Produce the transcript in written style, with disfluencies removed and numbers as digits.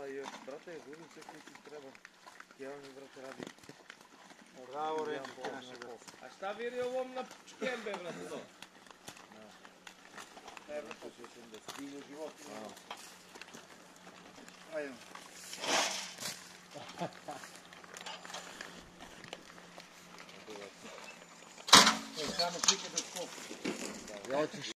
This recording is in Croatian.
Brate, žurnice koji ti treba. Jedan mi, brate, radi. Bravo, reći ti naše, brate. A šta viri ovom na škembe, brate, to? Evo to će se da stigne život. Ajde. Samo klike do skoku.